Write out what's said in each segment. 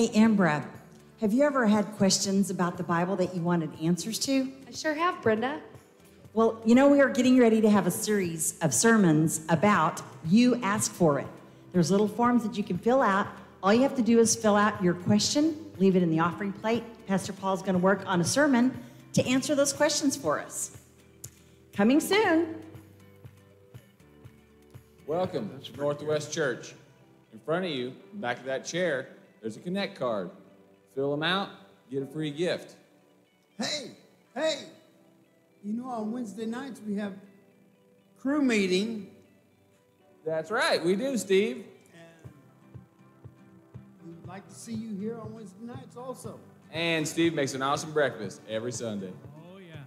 Hey, Ambra, have you ever had questions about the Bible that you wanted answers to? I sure have, Brenda. Well, we are getting ready to have a series of sermons about You Ask For It. There's little forms that you can fill out. All you have to do is fill out your question, leave it in the offering plate. Pastor Paul's going to work on a sermon to answer those questions for us. Coming soon. Welcome to Northwest Church. In front of you, back of that chair, there's a Connect card. Fill them out, get a free gift. Hey, on Wednesday nights we have crew meeting. That's right, we do, Steve. And we'd like to see you here on Wednesday nights also. And Steve makes an awesome breakfast every Sunday. Oh, yeah.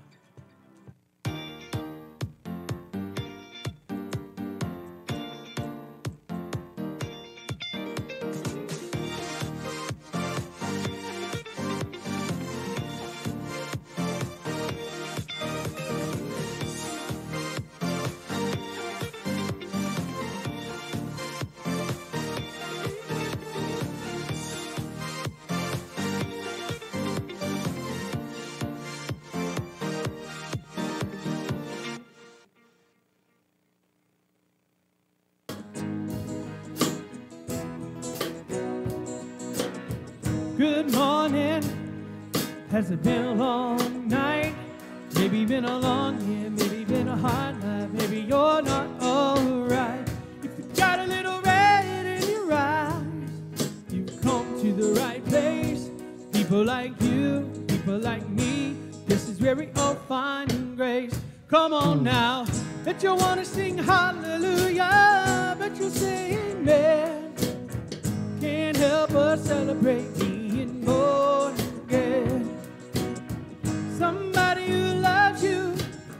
Good morning. Has it been a long night? Maybe been a long year, maybe been a hard life. Maybe you're not alright. If you got a little red in your eyes, you've come to the right place. People like you, people like me, this is where we all find grace. Come on now, bet you wanna sing hallelujah, bet you'll say amen. Can't help but celebrate being born again. Somebody who loves you.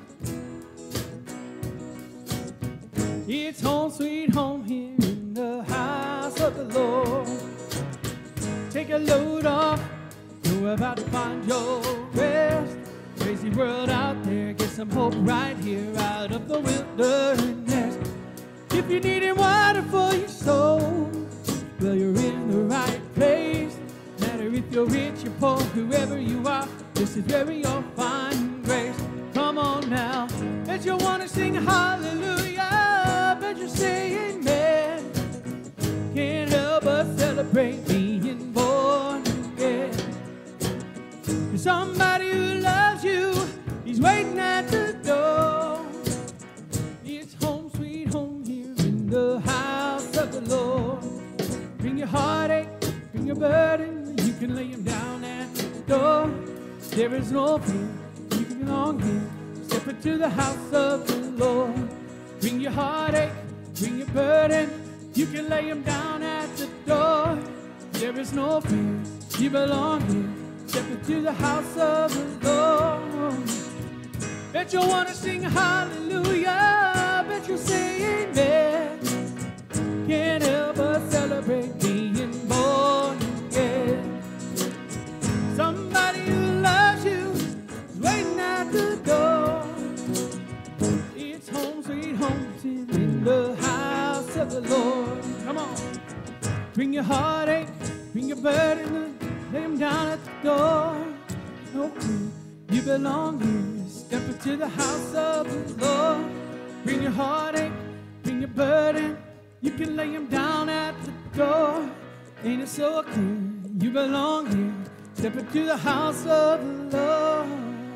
It's home sweet home here in the house of the Lord. Take a load off, you're about to find your rest. Crazy world out there, get some hope right here out of the wilderness. If you needed water for your soul, well, you're in the right place. Matter if you're rich or poor, whoever you are, this is where we all find grace. Come on now, bet you want to sing hallelujah, bet you say amen. Can't help but celebrate being born again. There's somebody who loves you, he's waiting at the door. It's home sweet home here in the house of the Lord. Bring your heartache, bring your burden, you can lay him down at the door. There is no fear, you can belong here. Step into the house of the Lord. Bring your heartache, bring your burden, you can lay him down at the door. There is no fear, you belong here. Step into the house of the Lord. Bet you'll want to sing hallelujah, bet you'll say amen. Can't help but celebrate being born again. Somebody who loves you is waiting at the door. It's home sweet home in the house of the Lord. Come on. Bring your heartache, bring your burden, lay them down at the door. Okay, you belong here. Step into the house of the Lord. Bring your heartache, bring your burden, you can lay him down at the door. Ain't it so clear? You belong here. Step into the house of the Lord.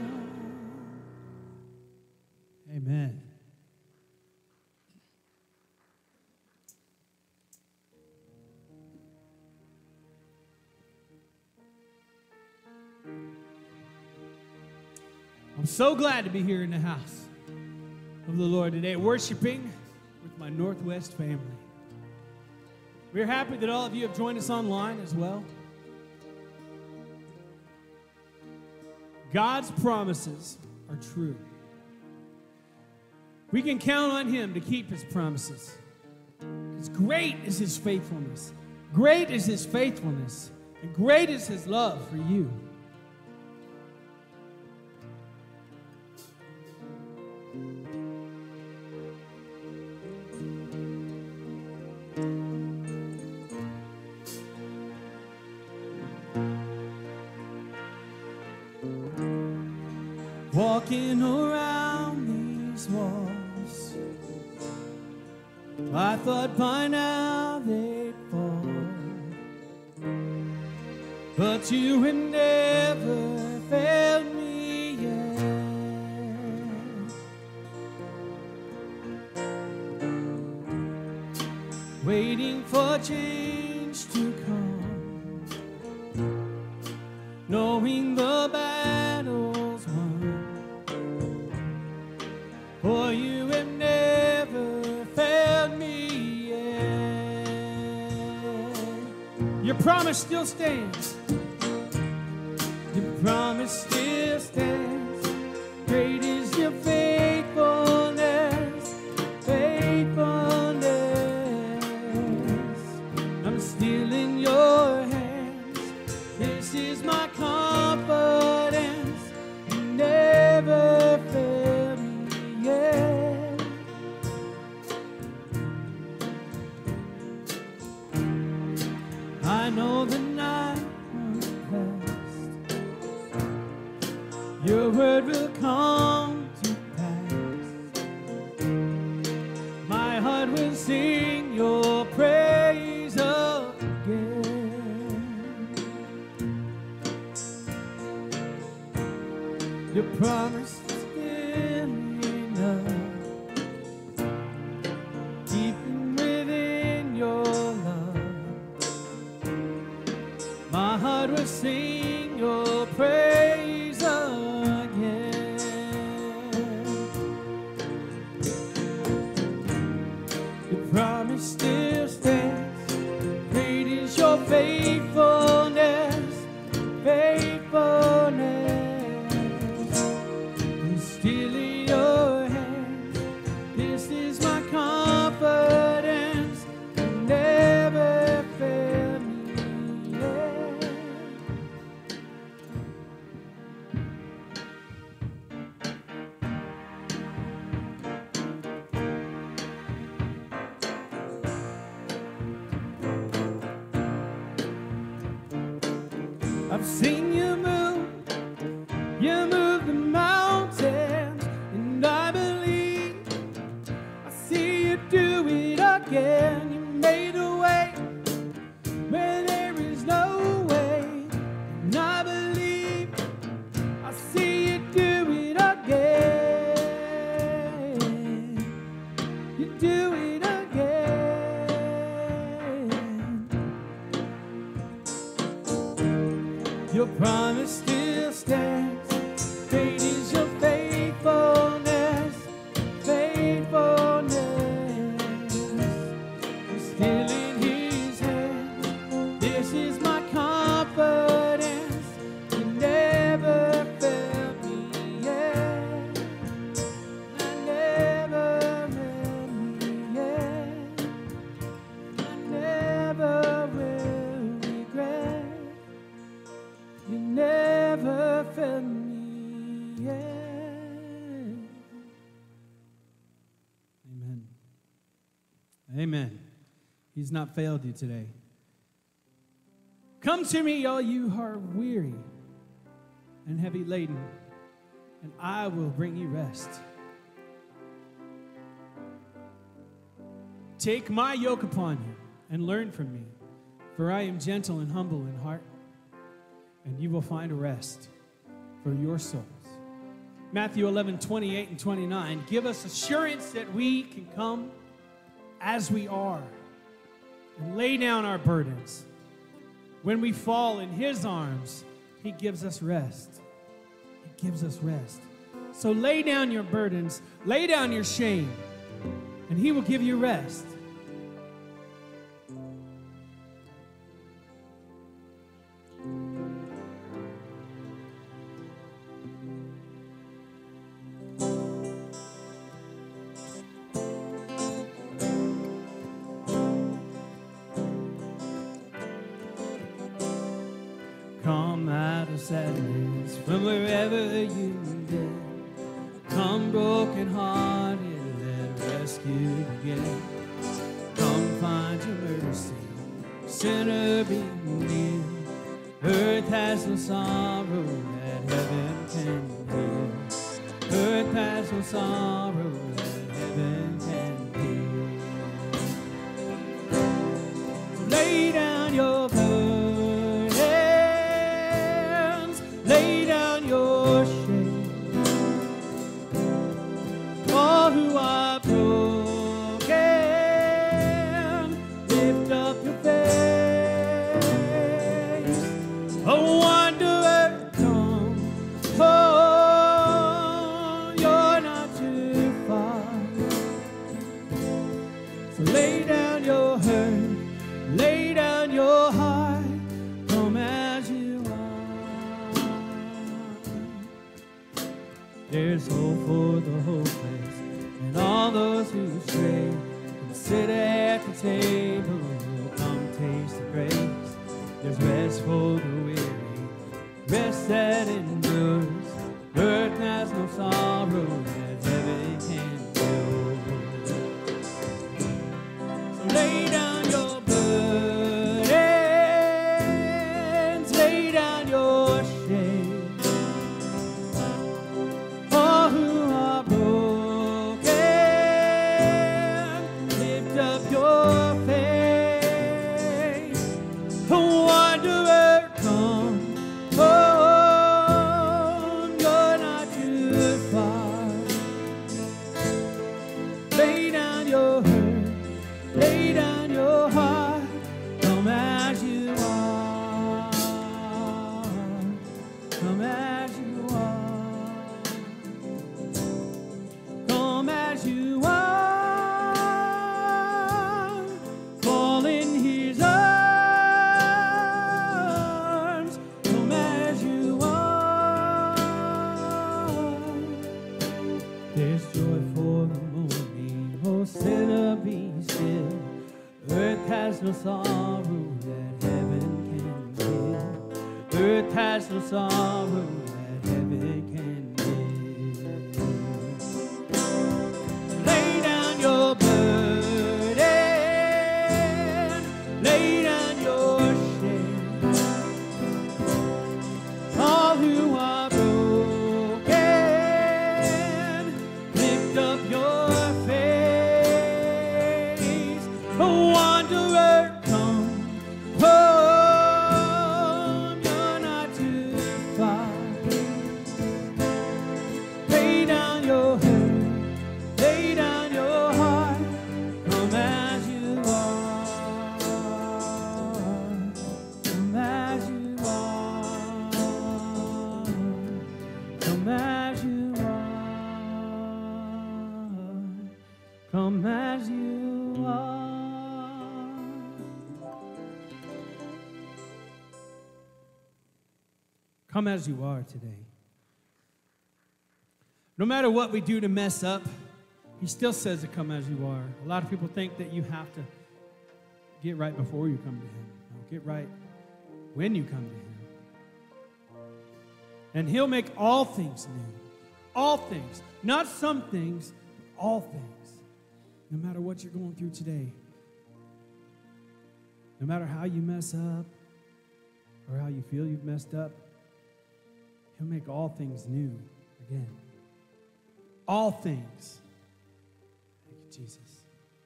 Amen. I'm so glad to be here in the house of the Lord today, worshiping with my Northwest family. We're happy that all of you have joined us online as well. God's promises are true. We can count on him to keep his promises. Because great is his faithfulness. Great is his faithfulness. And great is his love for you. walking around these walls. I thought by now they'd fall, but you had never failed me yet. Waiting for change to come, knowing the battle's won, for you have never failed me yet. Your promise still stands. Your promise still stands. Great is your faithfulness, faithfulness. I'm still in your hands. This is my confidence. You never fail me yet. I know the night won't last. Your word will come to pass. My heart will sing your praise again. Your promise is still enough, deep within your love. My heart will sing your praise again. Your promise still stands. Great is your faithfulness, faithfulness. I'm still in your hands. This is my confidence. You never fail me yet. I've seen you move the mountains, and I believe I see you do it again. You made a way where there is no way, and I believe I see you do it again. You do it again. Your promise still stands. Great is your faithfulness, faithfulness. I'm still in his hands. This is my confidence. You never failed me yet. I never failed me yet. I never will regret. You never failed me yet. Amen. Amen. He's not failed you today. Come to me, all you who are weary and heavy laden, and I will bring you rest. Take my yoke upon you and learn from me, for I am gentle and humble in heart, and you will find a rest for your souls. Matthew 11:28 and 29 give us assurance that we can come as we are and lay down our burdens. When we fall in his arms, he gives us rest. He gives us rest. So lay down your burdens, lay down your shame, and he will give you rest. Come out of sadness from wherever you've been. Come broken-hearted and rescued again. Come find your mercy, sinner be near. Earth has no sorrow that heaven can heal. sorrow that heaven can give. So lay down your burdens, lay down your shame. All who are broken, lift up your face. A wanderer come, oh, you're not too far. So lay down your hurt, lay down your heart, come as you are. There's hope for the hopeless and all those who stray. Come sit at the table, come taste the grace. There's rest for the weary, rest that endures. Earth has no sorrow that heaven can cure. So lay down your burdens, lay down your shame. All who are broken, lift up your face. A wanderer come, oh, you're not too far. Lay down your hurt, lay down your heart, come as you are, come as you are, come as you are, fall in his arms, come as you are. There's joy for the morning, oh sinner be still. Earth has no sorrow that heaven can give. Earth has no sorrow that heaven can give. Lay down your burden, lay down your shame. All who are broken, lift up your face. A wanderer come, home, you're not too far. Lay down your hurt, lay down your heart, come as you are, come as you are, come as you are, come as you are. Come as you are today. No matter what we do to mess up, he still says to come as you are. A lot of people think that you have to get right before you come to him. No, get right when you come to him. And he'll make all things new. All things. Not some things, all things. No matter what you're going through today. No matter how you mess up or how you feel you've messed up, he'll make all things new again. All things. Thank you, Jesus.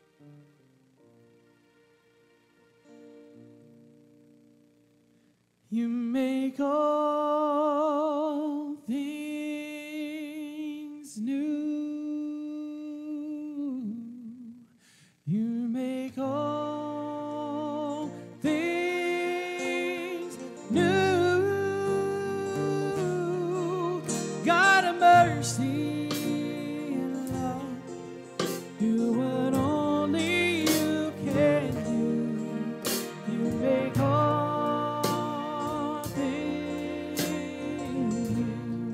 You make all things new. You make all things new. God of mercy and love, do what only you can do. You make all things new.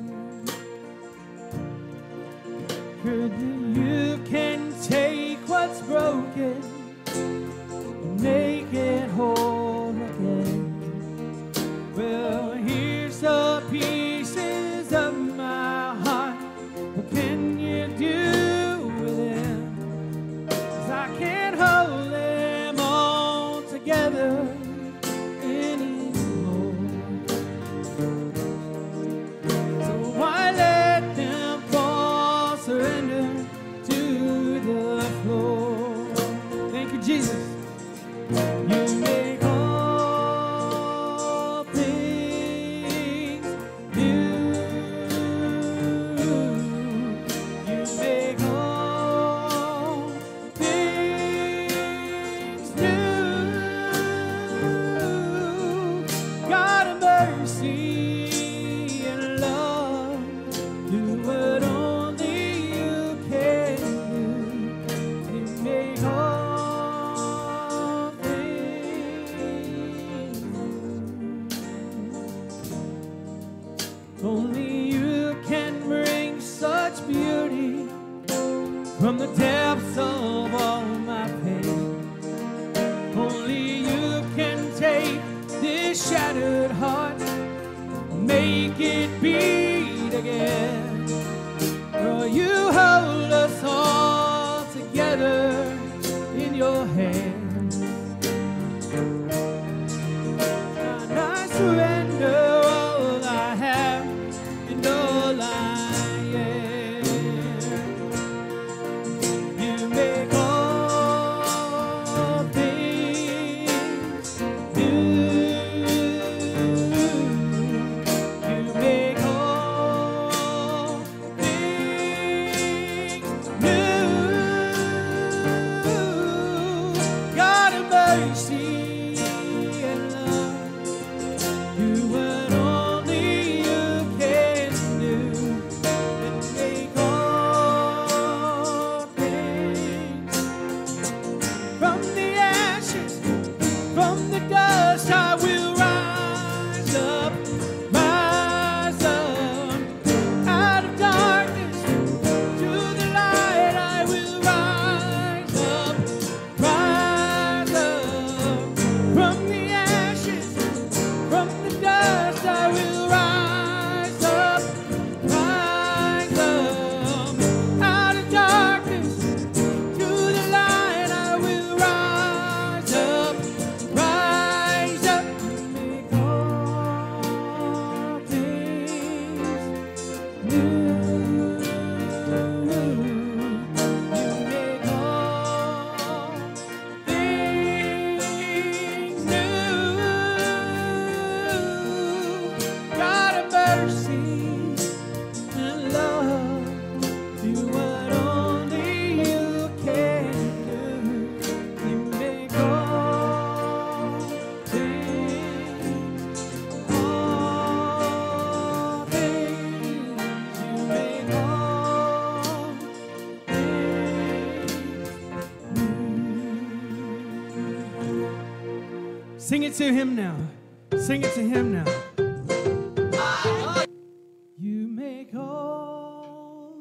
Good, you can take what's broken and make it whole again. Well, here's the pieces of my heart. What can you do with them? 'Cause I can't hold them all together anymore. So why let them fall? Surrender from the depths of all my pain. Only you can take this shattered heart, make it beat again. For you hold us all together in your hands. And I surrender all I have and all I am. You make all things new. You make all things new. God of mercy and love, do what only you can do, and make all things from the ashes, from the dust. I will rise up out of darkness to the light. I will rise up from the ashes, from the dust. I will rise up out of darkness to the light. I will rise up, make all things new. You make all things new. God of mercy and love, do what only you can do. You make all things, all things. You make all things new. Sing it to him now. Sing it to him now. You make all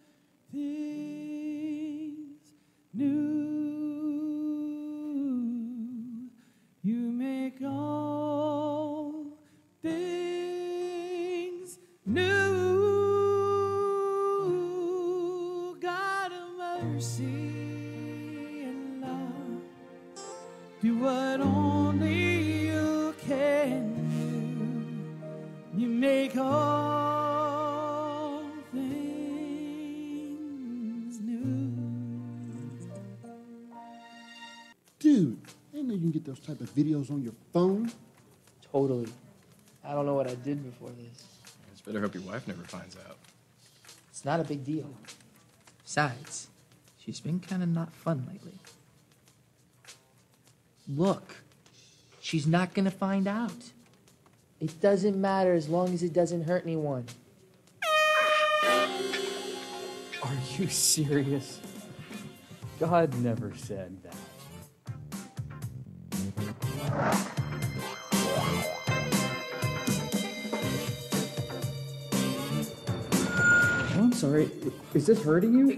things new. You make all things new. God of mercy and love, do what only you can do. You make all things new. Dude, I didn't know you can get those type of videos on your phone. Totally. I don't know what I did before this. I just better hope your wife never finds out. It's not a big deal. Besides, she's been kind of not fun lately. Look, she's not gonna find out. It doesn't matter as long as it doesn't hurt anyone. Are you serious? God never said that. Oh, I'm sorry. Is this hurting you?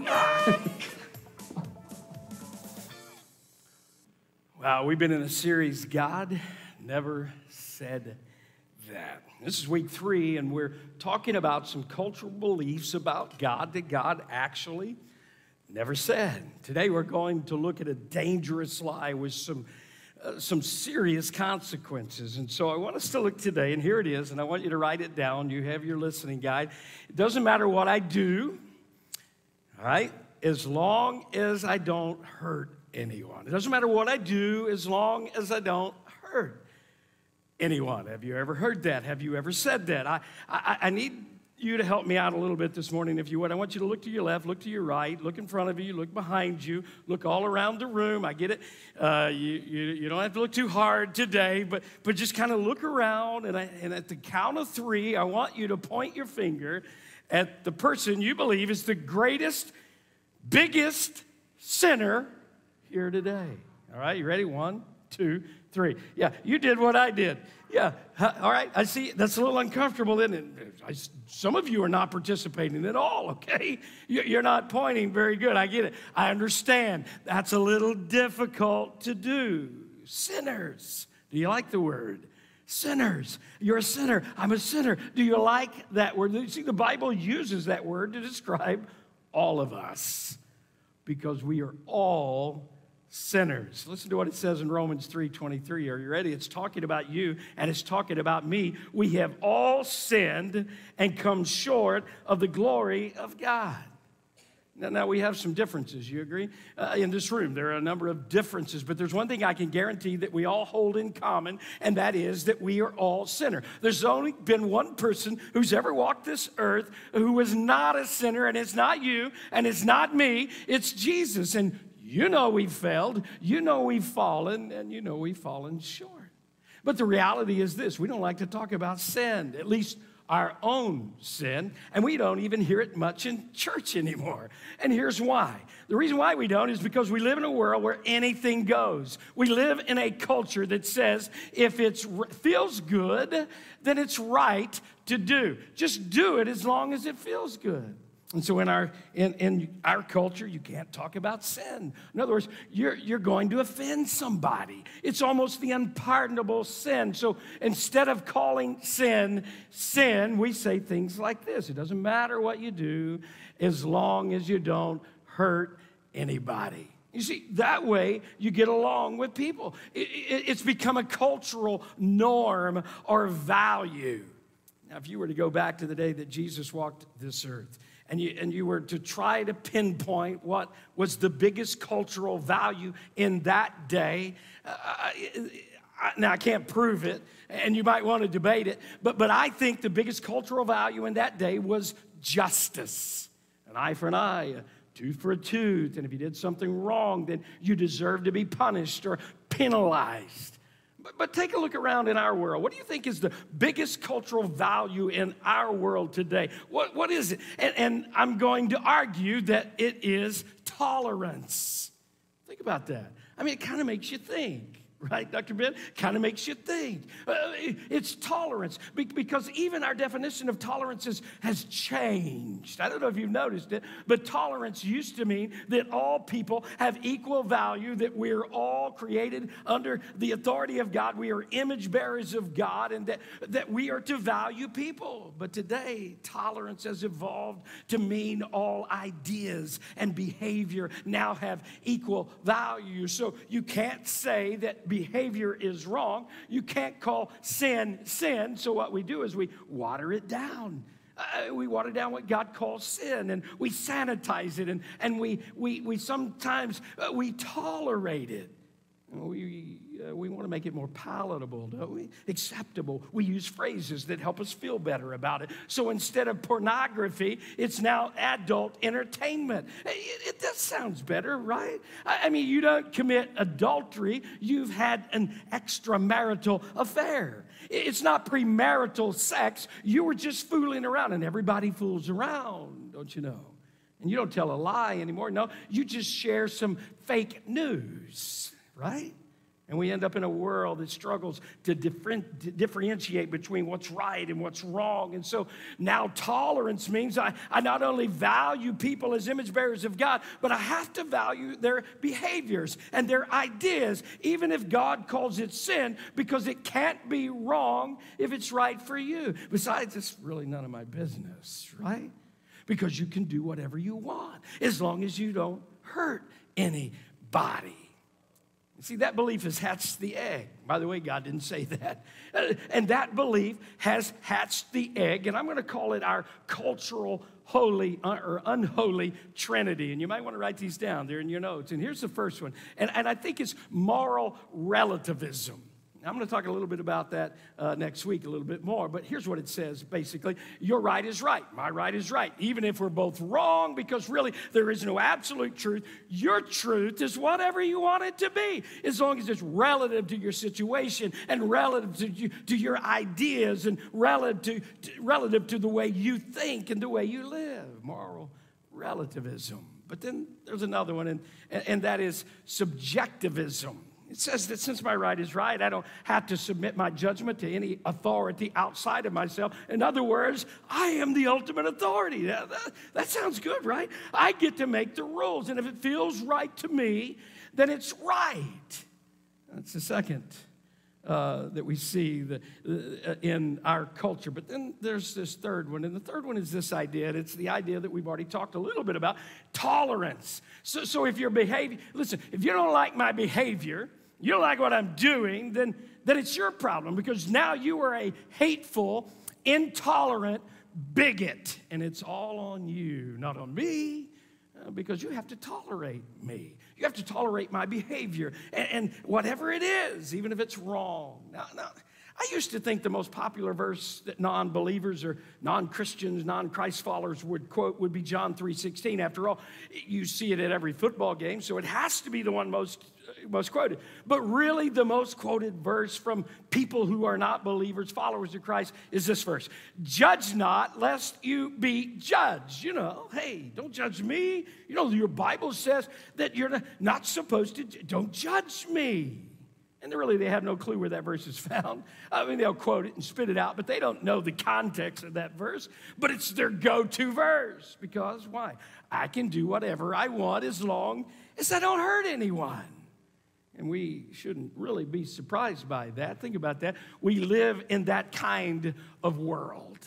Wow, we've been in a series, God Never Said That. This is week 3, and we're talking about some cultural beliefs about God that God actually never said. Today we're going to look at a dangerous lie with some serious consequences. And so I want us to look today, and here it is, and I want you to write it down. You have your listening guide. It doesn't matter what I do, all right, as long as I don't hurt anyone. It doesn't matter what I do as long as I don't hurt anyone. Have you ever heard that? Have you ever said that? I need you to help me out a little bit this morning, if you would. I want you to look to your left, look to your right, look in front of you, look behind you, look all around the room. I get it. You don't have to look too hard today, but just kind of look around, and at the count of 3, I want you to point your finger at the person you believe is the greatest, biggest sinner here today. All right, you ready? 1, 2, 3. Yeah, you did what I did. Yeah, all right, I see. That's a little uncomfortable, isn't it? Some of you are not participating at all, okay? You're not pointing very good. I get it. I understand. That's a little difficult to do. Sinners. Do you like the word? Sinners. You're a sinner. I'm a sinner. Do you like that word? You see, the Bible uses that word to describe all of us because we are all sinners. Listen to what it says in Romans 3:23. Are you ready? It's talking about you and it's talking about me. We have all sinned and come short of the glory of God. Now, we have some differences, you agree? In this room, there are a number of differences, but there's one thing I can guarantee that we all hold in common, and that is that we are all sinners. There's only been one person who's ever walked this earth who was not a sinner, and it's not you, and it's not me, it's Jesus. And you know we've failed, you know we've fallen, and you know we've fallen short. But the reality is this: we don't like to talk about sin, at least our own sin, and we don't even hear it much in church anymore. And here's why. The reason why we don't is because we live in a world where anything goes. We live in a culture that says if it feels good, then it's right to do. Just do it as long as it feels good. And so in our culture, you can't talk about sin. In other words, you're going to offend somebody. It's almost the unpardonable sin. So instead of calling sin, we say things like this: it doesn't matter what you do as long as you don't hurt anybody. You see, that way you get along with people. It's become a cultural norm or value. Now, if you were to go back to the day that Jesus walked this earth, and you were to try to pinpoint what was the biggest cultural value in that day, now I can't prove it, and you might want to debate it, but I think the biggest cultural value in that day was justice. An eye for an eye, a tooth for a tooth, and if you did something wrong, then you deserved to be punished or penalized. But take a look around in our world. What do you think is the biggest cultural value in our world today? What is it? And I'm going to argue that it is tolerance. Think about that. I mean, it kind of makes you think. Right, Dr. Ben? Kind of makes you think. It's tolerance, because even our definition of tolerance has changed. I don't know if you've noticed it, but tolerance used to mean that all people have equal value, that we're all created under the authority of God. We are image bearers of God, and that we are to value people. But today, tolerance has evolved to mean all ideas and behavior now have equal value. So you can't say that behavior is wrong. You can't call sin sin. So what we do is we water it down. We water down what God calls sin, and we sanitize it, and we sometimes we tolerate it. We want to make it more palatable, don't we? Acceptable. We use phrases that help us feel better about it. So instead of pornography, it's now adult entertainment. That sounds better, right? I mean, you don't commit adultery. You've had an extramarital affair. It's not premarital sex. You were just fooling around, and everybody fools around, don't you know? And you don't tell a lie anymore. No, you just share some fake news, right? And we end up in a world that struggles to differentiate between what's right and what's wrong. And so now tolerance means I not only value people as image bearers of God, but I have to value their behaviors and their ideas, even if God calls it sin, because it can't be wrong if it's right for you. Besides, it's really none of my business, right? Because you can do whatever you want as long as you don't hurt anybody. See, that belief has hatched the egg. By the way, God didn't say that. And that belief has hatched the egg, and I'm going to call it our cultural holy or unholy trinity. And you might want to write these down there in your notes. And here's the first one. And I think it's moral relativism. I'm going to talk a little bit about that next week, a little bit more. But here's what it says, basically. Your right is right. My right is right. Even if we're both wrong, because really there is no absolute truth, your truth is whatever you want it to be, as long as it's relative to your situation and relative to your ideas and relative to the way you think and the way you live. Moral relativism. But then there's another one, and that is subjectivism. It says that since my right is right, I don't have to submit my judgment to any authority outside of myself. In other words, I am the ultimate authority. That sounds good, right? I get to make the rules, and if it feels right to me, then it's right. That's the second that we see in our culture. But then there's this third one, and the third one is this idea, and it's the idea that we've already talked a little bit about, tolerance. So if your behavior, listen, if you don't like my behavior, you don't like what I'm doing, then it's your problem, because now you are a hateful, intolerant bigot, and it's all on you, not on me, because you have to tolerate me. You have to tolerate my behavior and whatever it is, even if it's wrong. Now, I used to think the most popular verse that non-believers or non-Christians, non-Christ followers would quote would be John 3:16. After all, you see it at every football game, so it has to be the one most quoted. But really, the most quoted verse from people who are not believers, followers of Christ, is this verse. Judge not, lest you be judged. You know, hey, don't judge me. You know, your Bible says that you're not supposed to, don't judge me. And really, they have no clue where that verse is found. I mean, they'll quote it and spit it out, but they don't know the context of that verse. But it's their go-to verse. Because why? I can do whatever I want as long as I don't hurt anyone. And we shouldn't really be surprised by that. Think about that. We live in that kind of world.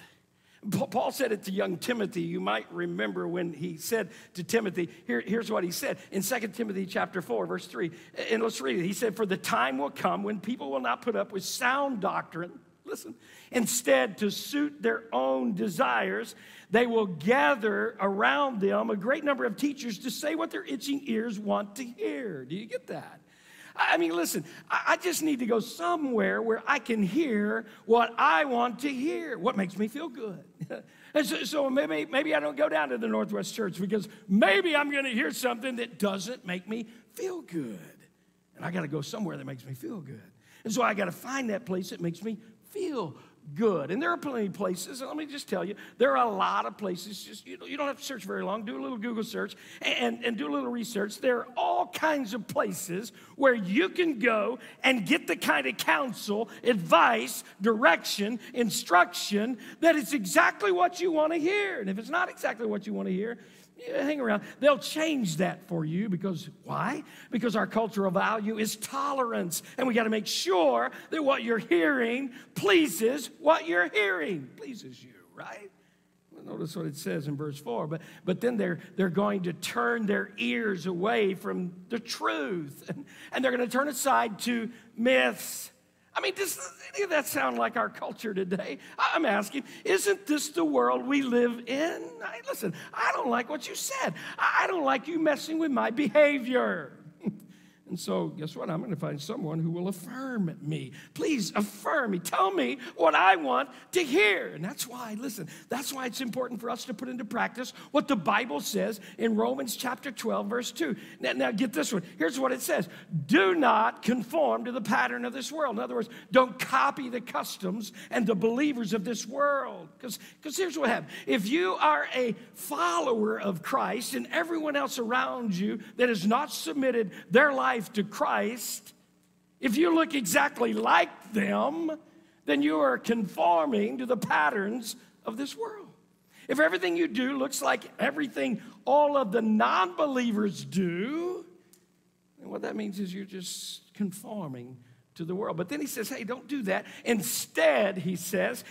Paul said it to young Timothy. You might remember when he said to Timothy, here's what he said in 2 Timothy chapter 4, verse 3. And let's read it. He said, for the time will come when people will not put up with sound doctrine. Listen, instead, to suit their own desires, they will gather around them a great number of teachers to say what their itching ears want to hear. Do you get that? I mean, listen, I just need to go somewhere where I can hear what I want to hear, what makes me feel good. And so maybe I don't go down to the Northwest Church because maybe I'm going to hear something that doesn't make me feel good. And I got to go somewhere that makes me feel good. And so I got to find that place that makes me feel good. And there are plenty of places, and let me just tell you, there are a lot of places, just you don't have to search very long, do a little Google search and do a little research. There are all kinds of places where you can go and get the kind of counsel, advice, direction, instruction that is exactly what you want to hear. And if it's not exactly what you want to hear, hang around. They'll change that for you because why? Because our cultural value is tolerance. And we got to make sure that what you're hearing pleases what you're hearing. Pleases you, right? Well, notice what it says in verse 4. But then they're going to turn their ears away from the truth. And they're going to turn aside to myths. I mean, does any of that sound like our culture today? I'm asking, isn't this the world we live in? Listen, I don't like what you said. I don't like you messing with my behavior. And so, guess what? I'm going to find someone who will affirm me. Please affirm me. Tell me what I want to hear. And that's why, listen, that's why it's important for us to put into practice what the Bible says in Romans chapter 12, verse 2. Now get this one. Here's what it says. Do not conform to the pattern of this world. In other words, don't copy the customs and the believers of this world. Because here's what happens. If you are a follower of Christ and everyone else around you that has not submitted their life to Christ, if you look exactly like them, then you are conforming to the patterns of this world. If everything you do looks like everything all of the non-believers do, then what that means is you're just conforming to the world. But then he says, hey, don't do that. Instead, he says,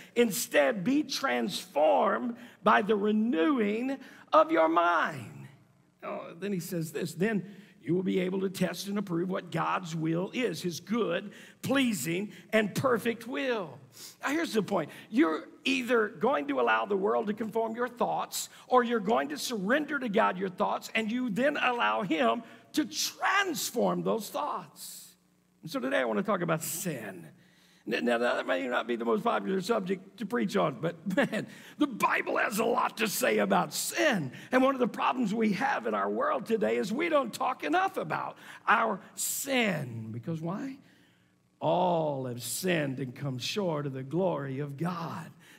be transformed by the renewing of your mind. Oh, then he says this, then you will be able to test and approve what God's will is, his good, pleasing, and perfect will. Now, here's the point. You're either going to allow the world to conform your thoughts, or you're going to surrender to God your thoughts, and you then allow him to transform those thoughts. And so today I want to talk about sin. Now, that may not be the most popular subject to preach on, but man, the Bible has a lot to say about sin. And one of the problems we have in our world today is we don't talk enough about our sin. Because why? All have sinned and come short of the glory of God.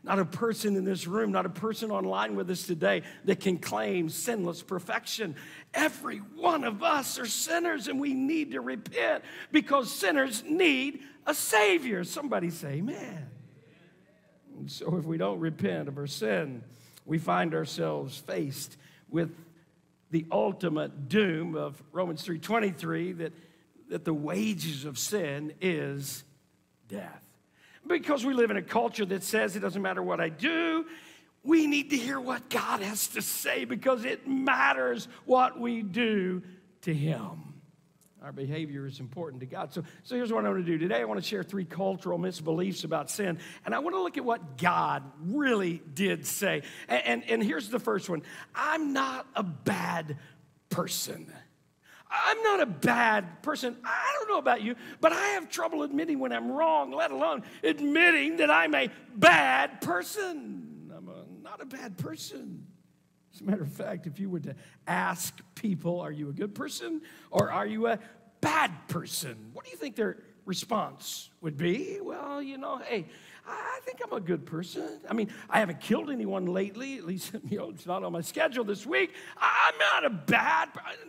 not a person in this room, not a person online with us today that can claim sinless perfection. Every one of us are sinners, and we need to repent because sinners need a Savior. Somebody say amen. And so if we don't repent of our sin, we find ourselves faced with the ultimate doom of Romans 3:23, that the wages of sin is death. Because we live in a culture that says it doesn't matter what I do, we need to hear what God has to say because it matters what we do to Him. Our behavior is important to God. So here's what I want to do today. I want to share 3 cultural misbeliefs about sin, and I want to look at what God really did say. And here's the first one. I'm not a bad person. I'm not a bad person. I don't know about you, but I have trouble admitting when I'm wrong, let alone admitting that I'm a bad person. I'm not a bad person. As a matter of fact, if you were to ask people, are you a good person or are you a bad person? What do you think their response would be? Well, hey, I think I'm a good person. I mean, I haven't killed anyone lately. At least, it's not on my schedule this week. I'm not a bad,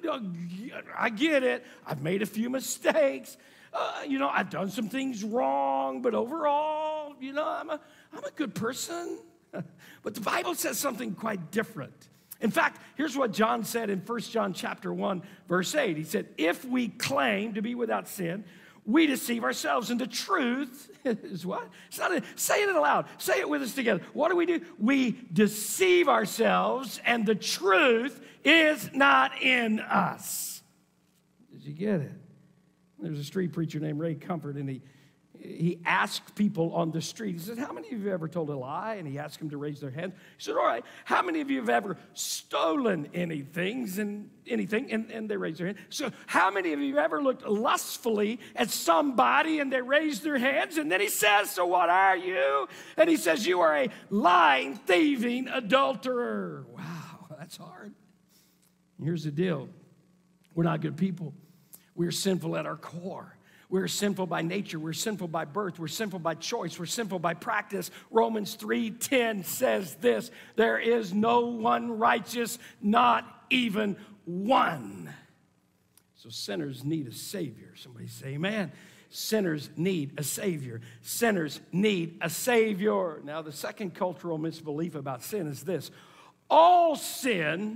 I get it. I've made a few mistakes. I've done some things wrong, but overall, I'm a good person. But the Bible says something quite different. In fact, here's what John said in 1 John chapter 1, verse 8. He said, if we claim to be without sin, we deceive ourselves, and the truth is what? Say it aloud. Say it with us together. What do? We deceive ourselves, and the truth is not in us. Did you get it? There's a street preacher named Ray Comfort, and he asked people on the street, he said, how many of you have ever told a lie? And he asked them to raise their hand. He said, all right, how many of you have ever stolen anything? And they raised their hand. So how many of you have ever looked lustfully at somebody? And they raised their hands. And then he says, so what are you? And he says, you are a lying, thieving adulterer. Wow, that's hard. Here's the deal. We're not good people. We're sinful at our core. We're sinful by nature. We're sinful by birth. We're sinful by choice. We're sinful by practice. Romans 3:10 says this, there is no one righteous, not even one. So sinners need a Savior. Somebody say amen. Sinners need a Savior. Sinners need a Savior. Now, the second cultural misbelief about sin is this. All sin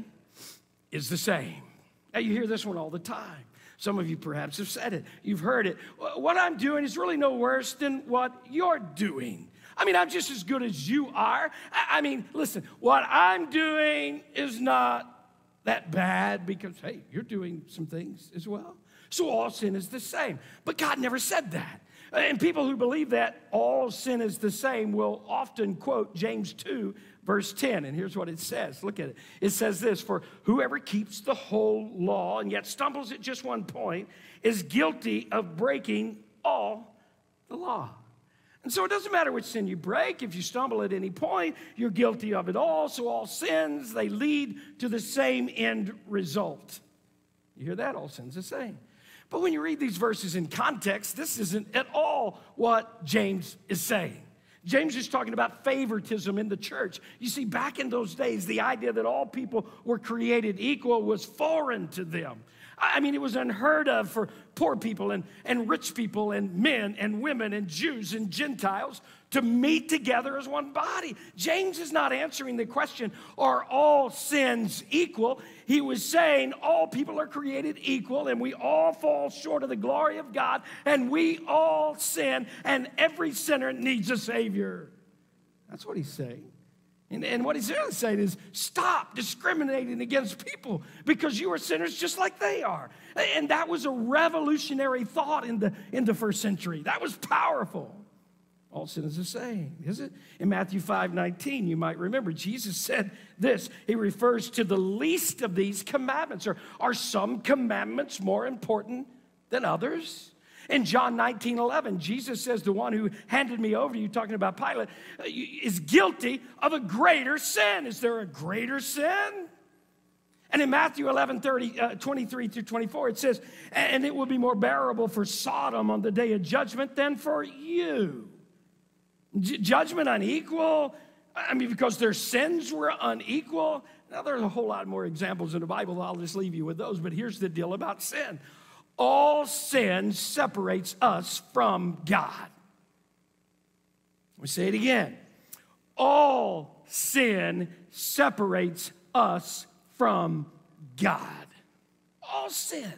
is the same. Now, you hear this one all the time. Some of you perhaps have said it. You've heard it. What I'm doing is really no worse than what you're doing. I mean, I'm just as good as you are. I mean, listen, what I'm doing is not that bad because, hey, you're doing some things as well. So all sin is the same. But God never said that. And people who believe that all sin is the same will often quote James 2, verse 10. And here's what it says. Look at it. It says this, for whoever keeps the whole law and yet stumbles at just one point is guilty of breaking all the law. And so it doesn't matter which sin you break. If you stumble at any point, you're guilty of it all. So all sins, they lead to the same end result. You hear that? All sins the same. But when you read these verses in context, this isn't at all what James is saying. James is talking about favoritism in the church. You see, back in those days, the idea that all people were created equal was foreign to them. I mean, it was unheard of for poor people and rich people and men and women and Jews and Gentiles to meet together as one body. James is not answering the question, are all sins equal? He was saying all people are created equal and we all fall short of the glory of God and we all sin and every sinner needs a Savior. That's what he's saying. And what he's really saying is stop discriminating against people because you are sinners just like they are. And that was a revolutionary thought in the first century. That was powerful. All sin is the same, is it? In Matthew 5:19, you might remember, Jesus said this. He refers to the least of these commandments. Are some commandments more important than others? In John 19:11, Jesus says, the one who handed me over to you, talking about Pilate, is guilty of a greater sin. Is there a greater sin? And in Matthew 23 through 24, it says, and it will be more bearable for Sodom on the day of judgment than for you. Judgment unequal, I mean, because their sins were unequal. Now, there's a whole lot more examples in the Bible. I'll just leave you with those. But here's the deal about sin. All sin separates us from God. We say it again. All sin separates us from God. All sin.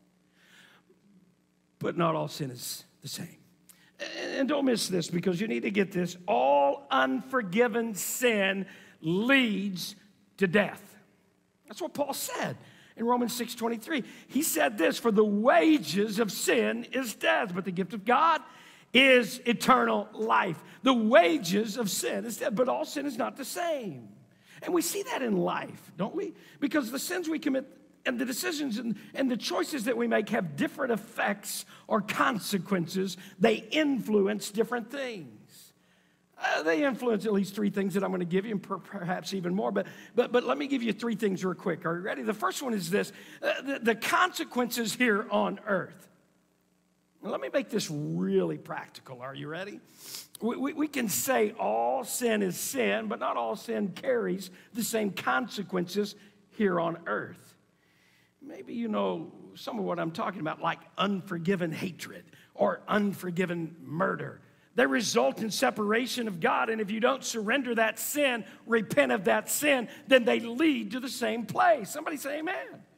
But not all sin is the same. And don't miss this, because you need to get this. All unforgiven sin leads to death. That's what Paul said in Romans 6:23. He said this, for the wages of sin is death, but the gift of God is eternal life. The wages of sin is death, but all sin is not the same. And we see that in life, don't we? Because the sins we commit and the decisions and the choices that we make have different effects or consequences. They influence different things. They influence at least three things that I'm going to give you, and perhaps even more. But let me give you three things real quick. Are you ready? The first one is this. The consequences here on earth. Now, let me make this really practical. Are you ready? We can say all sin is sin, but not all sin carries the same consequences here on earth. Maybe you know some of what I'm talking about, like unforgiven hatred or unforgiven murder. They result in separation of God, and if you don't surrender that sin, repent of that sin, then they lead to the same place. Somebody say amen.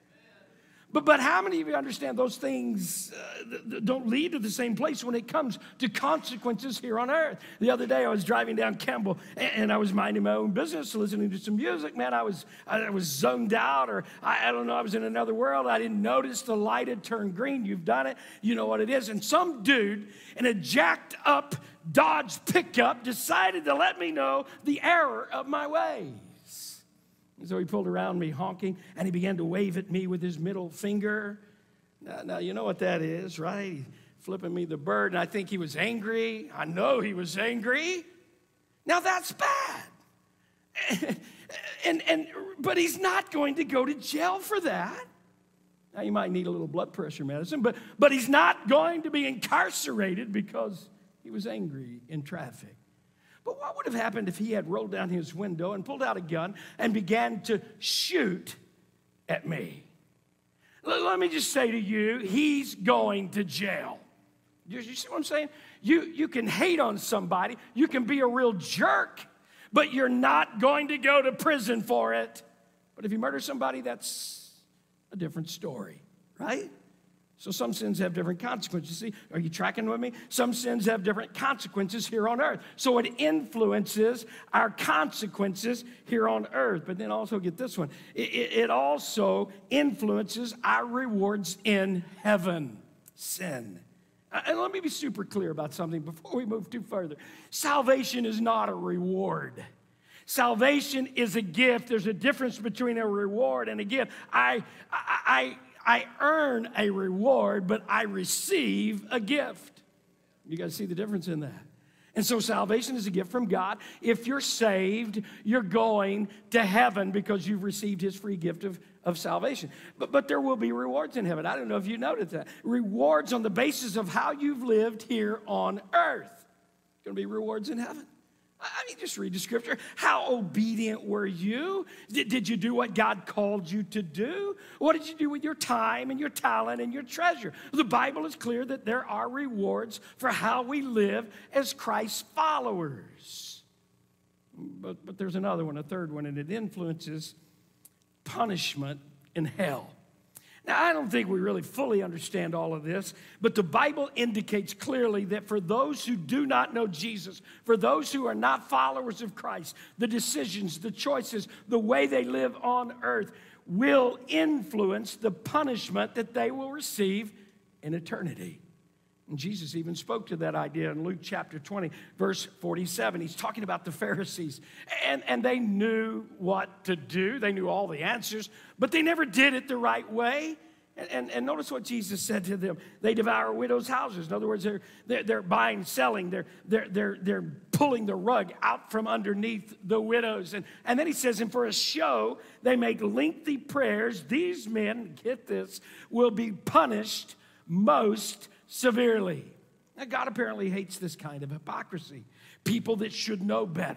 But how many of you understand those things don't lead to the same place when it comes to consequences here on earth? The other day I was driving down Campbell and I was minding my own business, listening to some music. Man, I was zoned out, or I don't know, I was in another world. I didn't notice the light had turned green. You've done it. You know what it is. And some dude in a jacked up Dodge pickup decided to let me know the error of my ways. And so he pulled around me honking, and he began to wave at me with his middle finger. Now you know what that is, right? He flipping me the bird, and I think he was angry. I know he was angry. Now that's bad. But he's not going to go to jail for that. Now you might need a little blood pressure medicine, but he's not going to be incarcerated because he was angry in traffic. But what would have happened if he had rolled down his window and pulled out a gun and began to shoot at me? Let me just say to you, he's going to jail. You see what I'm saying? You can hate on somebody, you can be a real jerk, but you're not going to go to prison for it. But if you murder somebody, that's a different story, right? So some sins have different consequences. See, are you tracking with me? Some sins have different consequences here on earth. So it influences our consequences here on earth. But then also get this one. It also influences our rewards in heaven. Sin. And let me be super clear about something before we move too further. Salvation is not a reward. Salvation is a gift. There's a difference between a reward and a gift. I earn a reward, but I receive a gift. You guys see the difference in that? And so salvation is a gift from God. If you're saved, you're going to heaven because you've received his free gift of salvation. But there will be rewards in heaven. I don't know if you noticed that. Rewards on the basis of how you've lived here on earth. There's going to be rewards in heaven. I mean, just read the scripture. How obedient were you? Did you do what God called you to do? What did you do with your time and your talent and your treasure? The Bible is clear that there are rewards for how we live as Christ's followers. But there's another one, a third one, and it influences punishment in hell. Now, I don't think we really fully understand all of this, but the Bible indicates clearly that for those who do not know Jesus, for those who are not followers of Christ, the decisions, the choices, the way they live on earth will influence the punishment that they will receive in eternity. And Jesus even spoke to that idea in Luke chapter 20, verse 47. He's talking about the Pharisees. And they knew what to do. They knew all the answers, but they never did it the right way. And notice what Jesus said to them. They devour widows' houses. In other words, they're buying, selling. They're pulling the rug out from underneath the widows. And then he says, and for a show, they make lengthy prayers. These men, get this, will be punished most severely. Now, God apparently hates this kind of hypocrisy. People that should know better.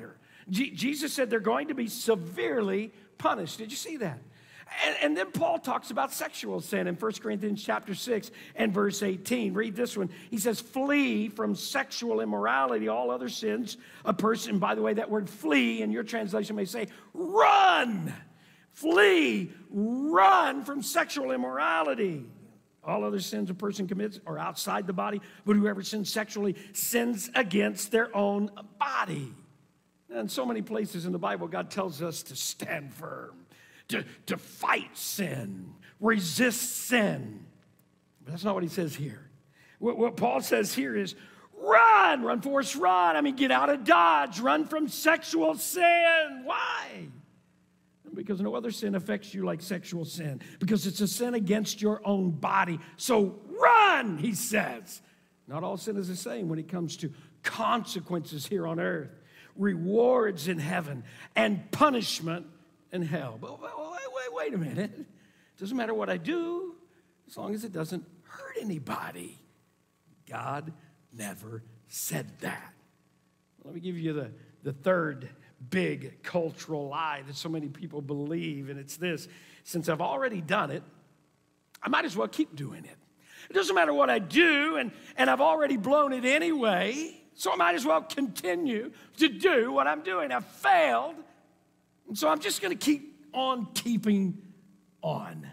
Jesus said they're going to be severely punished. Did you see that? And then Paul talks about sexual sin in 1 Corinthians chapter 6 and verse 18. Read this one. He says, flee from sexual immorality, all other sins. A person, by the way, that word flee in your translation may say, run. Flee, run from sexual immorality. All other sins a person commits are outside the body, but whoever sins sexually sins against their own body. And in so many places in the Bible, God tells us to stand firm. To fight sin, resist sin. But that's not what he says here. What Paul says here is run, Forrest, run. I mean, get out of Dodge, run from sexual sin. Why? Because no other sin affects you like sexual sin. Because it's a sin against your own body. So run, he says. Not all sin is the same when it comes to consequences here on earth, rewards in heaven, and punishment in hell. But wait a minute. It doesn't matter what I do as long as it doesn't hurt anybody. God never said that. Let me give you the third big cultural lie that so many people believe, and it's this: since I've already done it, I might as well keep doing it. It doesn't matter what I do, and I've already blown it anyway, so I might as well continue to do what I'm doing. I've failed, and so I'm just going to keep on keeping on.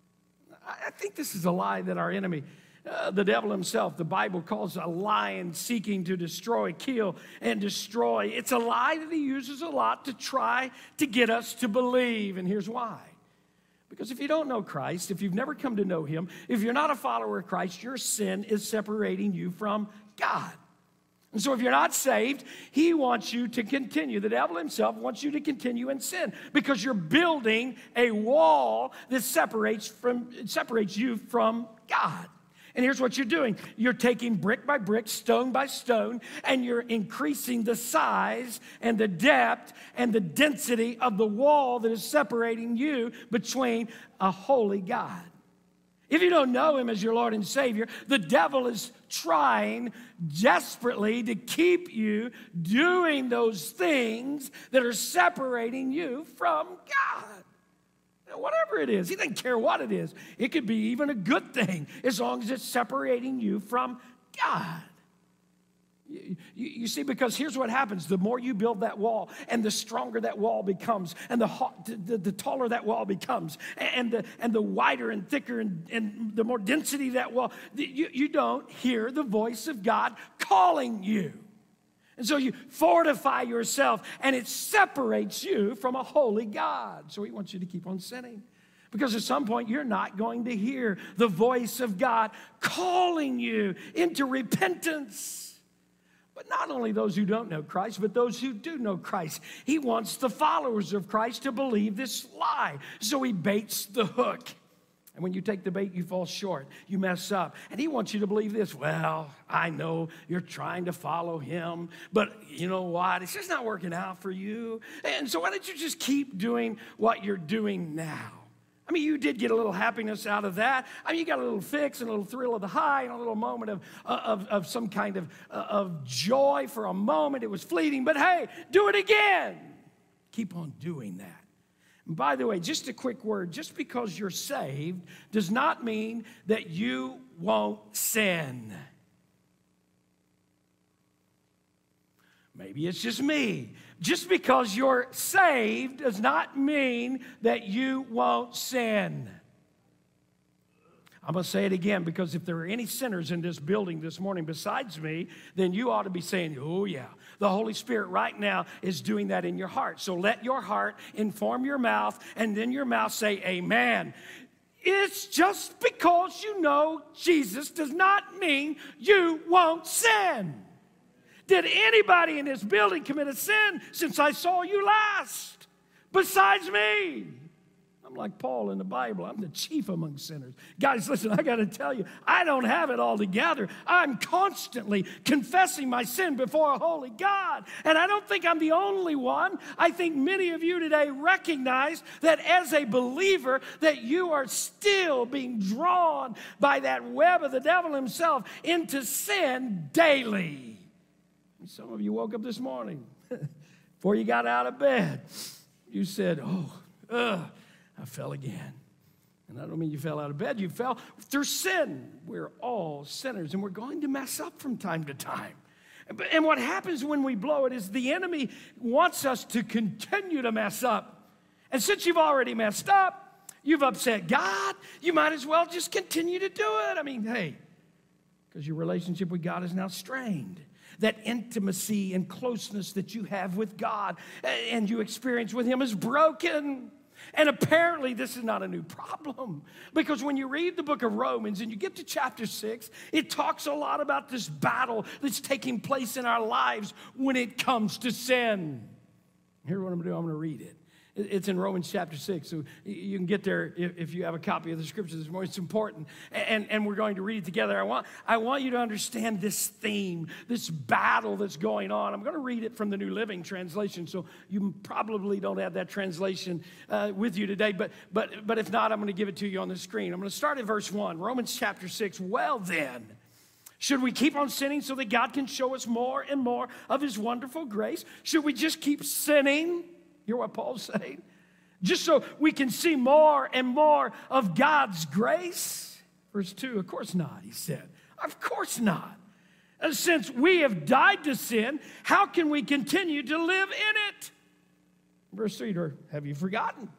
I think this is a lie that our enemy, the devil himself, the Bible calls a lion seeking to destroy, kill, and destroy. It's a lie that he uses a lot to try to get us to believe, and here's why. Because if you don't know Christ, if you've never come to know him, if you're not a follower of Christ, your sin is separating you from God. And so if you're not saved, he wants you to continue. The devil himself wants you to continue in sin because you're building a wall that separates you from God. And here's what you're doing. You're taking brick by brick, stone by stone, and you're increasing the size and the depth and the density of the wall that is separating you between a holy God. If you don't know him as your Lord and Savior, the devil is trying desperately to keep you doing those things that are separating you from God. Now, whatever it is, he doesn't care what it is. It could be even a good thing as long as it's separating you from God. You see, because here's what happens. The more you build that wall, and the stronger that wall becomes, and the taller that wall becomes, and the wider and thicker and the more density that wall, you don't hear the voice of God calling you. And so you fortify yourself, and it separates you from a holy God. So he wants you to keep on sinning. Because at some point, you're not going to hear the voice of God calling you into repentance. But not only those who don't know Christ, but those who do know Christ. He wants the followers of Christ to believe this lie. So he baits the hook. And when you take the bait, you fall short. You mess up. And he wants you to believe this. Well, I know you're trying to follow him, but you know what? It's just not working out for you. And so why don't you just keep doing what you're doing now? I mean, you did get a little happiness out of that. I mean, you got a little fix and a little thrill of the high and a little moment of some kind of joy for a moment. It was fleeting, but hey, do it again. Keep on doing that. And by the way, just a quick word, just because you're saved does not mean that you won't sin. Maybe it's just me. Just because you're saved does not mean that you won't sin. I'm going to say it again, because if there are any sinners in this building this morning besides me, then you ought to be saying, oh yeah, the Holy Spirit right now is doing that in your heart. So let your heart inform your mouth, and then your mouth say amen. It's just because you know Jesus does not mean you won't sin. Did anybody in this building commit a sin since I saw you last? Besides me. I'm like Paul in the Bible. I'm the chief among sinners. Guys, listen, I got to tell you, I don't have it all together. I'm constantly confessing my sin before a holy God. And I don't think I'm the only one. I think many of you today recognize that as a believer, that you are still being drawn by that web of the devil himself into sin daily. Some of you woke up this morning before you got out of bed, you said, I fell again. And I don't mean you fell out of bed. You fell through sin. We're all sinners, and we're going to mess up from time to time. And what happens when we blow it is the enemy wants us to continue to mess up. And since you've already messed up, you've upset God, you might as well just continue to do it. I mean, hey, because your relationship with God is now strained. That intimacy and closeness that you have with God and you experience with Him is broken. And apparently this is not a new problem, because when you read the book of Romans and you get to chapter 6, it talks a lot about this battle that's taking place in our lives when it comes to sin. Here's what I'm going to do. I'm going to read it. It's in Romans chapter 6, so you can get there if you have a copy of the scripture this morning. It's important, and we're going to read it together. I want you to understand this theme, this battle that's going on. I'm going to read it from the New Living Translation, so you probably don't have that translation with you today, but if not, I'm going to give it to you on the screen. I'm going to start at verse 1, Romans chapter 6. Well then, should we keep on sinning so that God can show us more and more of His wonderful grace? Should we just keep sinning? Hear what Paul's saying? Just so we can see more and more of God's grace? Verse 2, of course not, he said. Of course not. And since we have died to sin, how can we continue to live in it? Verse 3, or have you forgotten?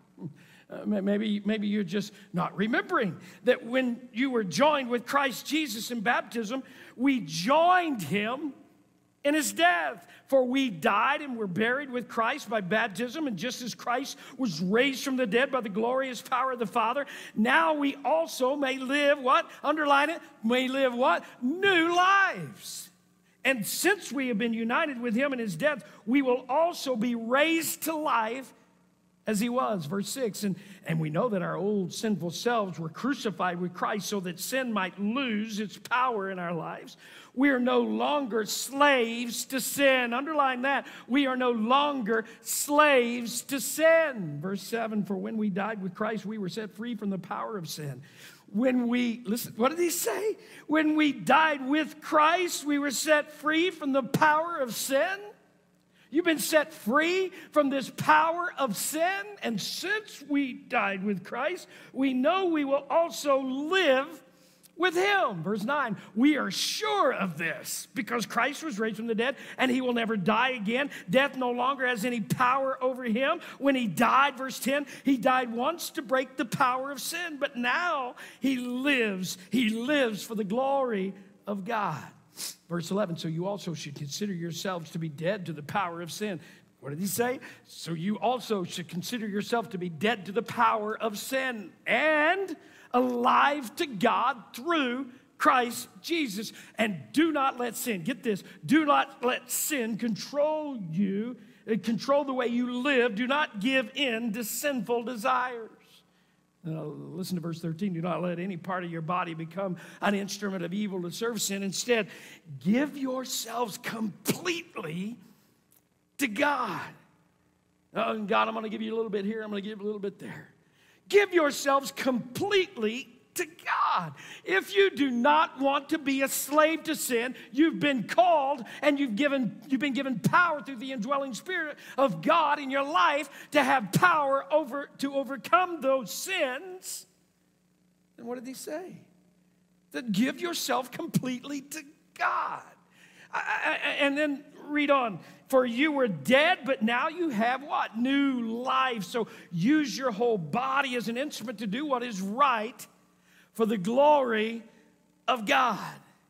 Maybe you're just not remembering that when you were joined with Christ Jesus in baptism, we joined Him in His death. For we died and were buried with Christ by baptism, and just as Christ was raised from the dead by the glorious power of the Father, now we also may live, what? Underline it. May live what? New lives. And since we have been united with Him in His death, we will also be raised to life as He was. Verse 6, and we know that our old sinful selves were crucified with Christ so that sin might lose its power in our lives. We are no longer slaves to sin. Underline that. We are no longer slaves to sin. Verse 7, for when we died with Christ, we were set free from the power of sin. Listen, what did he say? When we died with Christ, we were set free from the power of sin. You've been set free from this power of sin. And since we died with Christ, we know we will also live with Him. Verse 9, we are sure of this because Christ was raised from the dead and He will never die again. Death no longer has any power over Him. When He died, verse 10, He died once to break the power of sin, but now He lives. He lives for the glory of God. Verse 11, so you also should consider yourselves to be dead to the power of sin. What did he say? So you also should consider yourself to be dead to the power of sin and alive to God through Christ Jesus. And do not let sin, get this, do not let sin control you, control the way you live. Do not give in to sinful desires. Now, listen to verse 13. Do not let any part of your body become an instrument of evil to serve sin. Instead, give yourselves completely to God. Oh, God, I'm going to give you a little bit here. I'm going to give you a little bit there. Give yourselves completely to God. If you do not want to be a slave to sin, you've been called and you've been given power through the indwelling Spirit of God in your life to have power to overcome those sins. And what did he say? That give yourself completely to God. And then read on. For you were dead, but now you have what? New life. So use your whole body as an instrument to do what is right for the glory of God.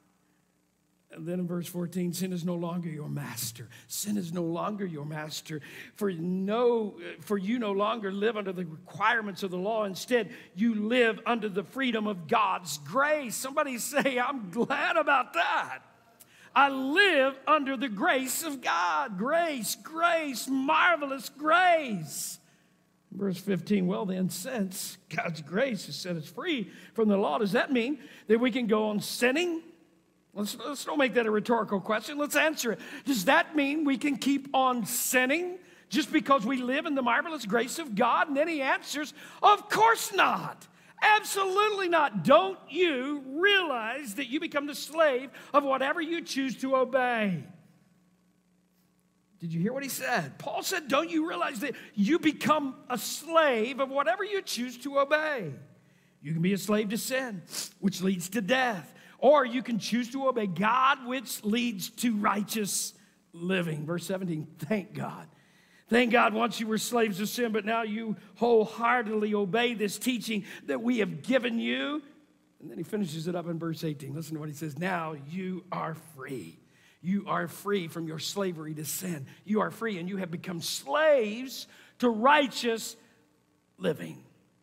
And then in verse 14, sin is no longer your master. Sin is no longer your master. For you no longer live under the requirements of the law. Instead, you live under the freedom of God's grace. Somebody say, I'm glad about that. I live under the grace of God. Grace, grace, marvelous grace. Verse 15, well then, since God's grace has set us free from the law, does that mean that we can go on sinning? Let's don't make that a rhetorical question. Let's answer it. Does that mean we can keep on sinning just because we live in the marvelous grace of God? And then he answers, of course not. Absolutely not. Don't you realize that you become the slave of whatever you choose to obey? Did you hear what he said? Paul said, don't you realize that you become a slave of whatever you choose to obey? You can be a slave to sin, which leads to death. Or you can choose to obey God, which leads to righteous living. Verse 17, thank God. Thank God once you were slaves of sin, but now you wholeheartedly obey this teaching that we have given you. And then he finishes it up in verse 18. Listen to what he says. Now you are free. You are free from your slavery to sin. You are free, and you have become slaves to righteous living.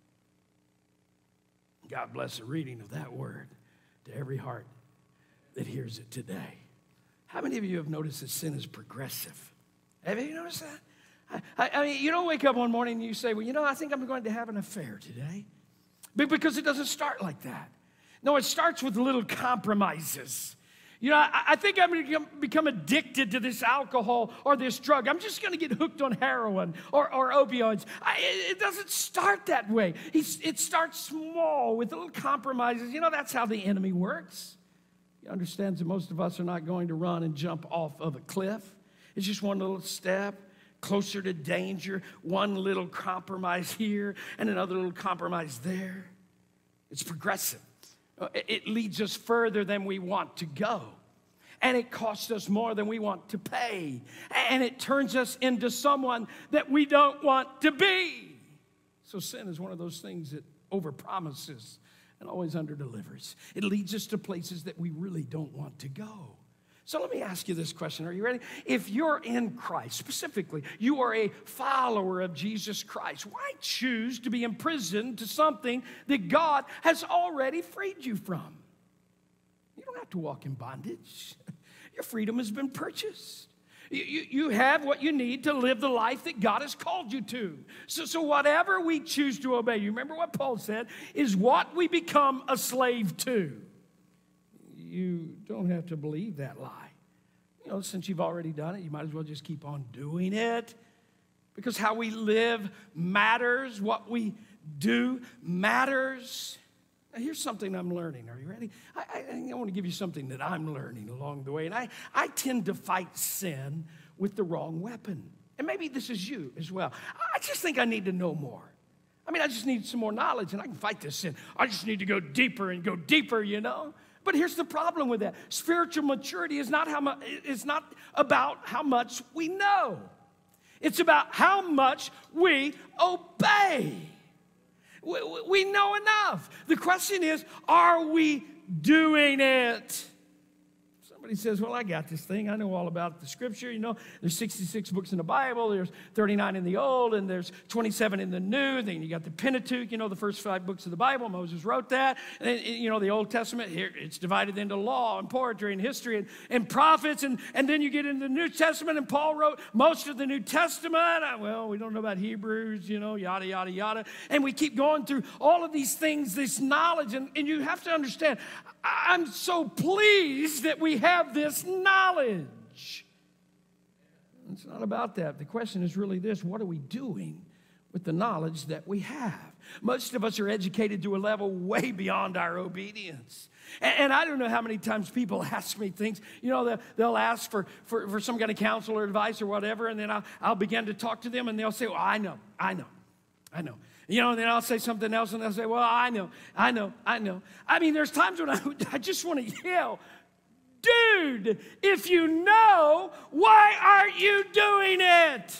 God bless the reading of that word to every heart that hears it today. How many of you have noticed that sin is progressive? Have you noticed that? I mean, you don't wake up one morning and you say, well, you know, I think I'm going to have an affair today. Because it doesn't start like that. No, it starts with little compromises. You know, I think I'm going to become addicted to this alcohol or this drug. I'm just going to get hooked on heroin or opioids. It doesn't start that way. It starts small with little compromises. You know, that's how the enemy works. He understands that most of us are not going to run and jump off of a cliff. It's just one little step closer to danger, one little compromise here and another little compromise there. It's progressive. It leads us further than we want to go. And it costs us more than we want to pay. And it turns us into someone that we don't want to be. So sin is one of those things that overpromises and always underdelivers. It leads us to places that we really don't want to go. So let me ask you this question. Are you ready? If you're in Christ, specifically, you are a follower of Jesus Christ, why choose to be imprisoned to something that God has already freed you from? You don't have to walk in bondage. Your freedom has been purchased. You have what you need to live the life that God has called you to. So whatever we choose to obey, you remember what Paul said, is what we become a slave to. You don't have to believe that lie. You know, since you've already done it, you might as well just keep on doing it. Because how we live matters. What we do matters. Now, here's something I'm learning. Are you ready? I want to give you something that I'm learning along the way. And I tend to fight sin with the wrong weapon. And maybe this is you as well. I just think I need to know more. I mean, I just need some more knowledge, and I can fight this sin. I just need to go deeper and go deeper, you know. But here's the problem with that. Spiritual maturity is not about how much we know. It's about how much we obey. We know enough. The question is, are we doing it? Somebody says, well, I got this thing. I know all about the scripture. You know, there's 66 books in the Bible. There's 39 in the Old, and there's 27 in the New. Then you got the Pentateuch, you know, the first 5 books of the Bible. Moses wrote that. And then, you know, the Old Testament, here it's divided into law and poetry and history and prophets. And then you get into the New Testament, and Paul wrote most of the New Testament. Well, we don't know about Hebrews, you know, yada, yada, yada. And we keep going through all of these things, this knowledge. And you have to understand, I'm so pleased that we have this knowledge. It's not about that. The question is really this: what are we doing with the knowledge that we have? Most of us are educated to a level way beyond our obedience. And I don't know how many times people ask me things. You know, they'll ask for some kind of counsel or advice or whatever, and then I'll begin to talk to them, and they'll say, well, I know. You know, and then I'll say something else, and they'll say, well, I know. I mean, there's times when I just want to yell, dude, if you know, why aren't you doing it?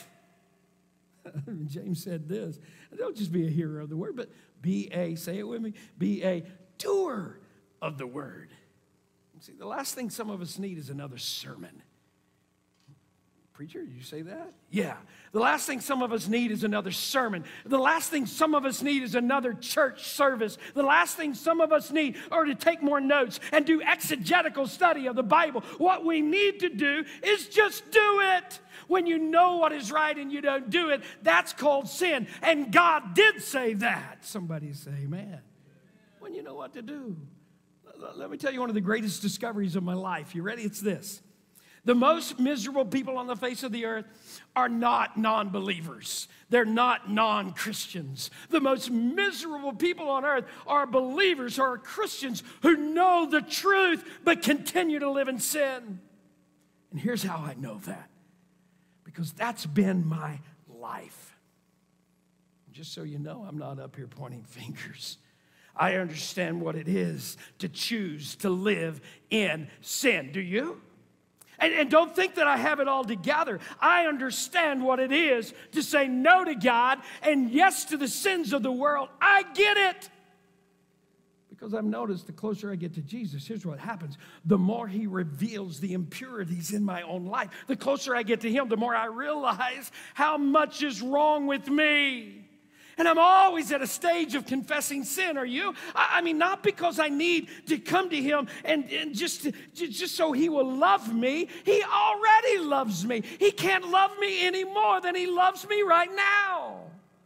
James said this. Don't just be a hearer of the word, but say it with me, be a doer of the word. See, the last thing some of us need is another sermon. Preacher, did you say that? Yeah. The last thing some of us need is another sermon. The last thing some of us need is another church service. The last thing some of us need are to take more notes and do exegetical study of the Bible. What we need to do is just do it. When you know what is right and you don't do it, that's called sin. And God did say that. Somebody say amen. When you know what to do. Let me tell you one of the greatest discoveries of my life. You ready? It's this. The most miserable people on the face of the earth are not non-believers. They're not non-Christians. The most miserable people on earth are believers or are Christians who know the truth but continue to live in sin. And here's how I know that. because that's been my life. Just so you know, I'm not up here pointing fingers. I understand what it is to choose to live in sin. Do you? And don't think that I have it all together. I understand what it is to say no to God and yes to the sins of the world. I get it. Because I've noticed the closer I get to Jesus, here's what happens. The more he reveals the impurities in my own life, the closer I get to him, the more I realize how much is wrong with me. And I'm always at a stage of confessing sin, are you? I mean, not because I need to come to him and just so he will love me. He already loves me. He can't love me any more than he loves me right now.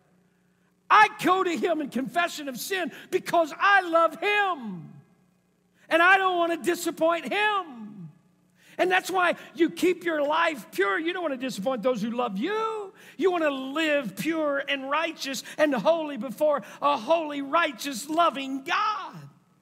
I go to him in confession of sin because I love him. And I don't want to disappoint him. And that's why you keep your life pure. You don't want to disappoint those who love you. You want to live pure and righteous and holy before a holy, righteous, loving God.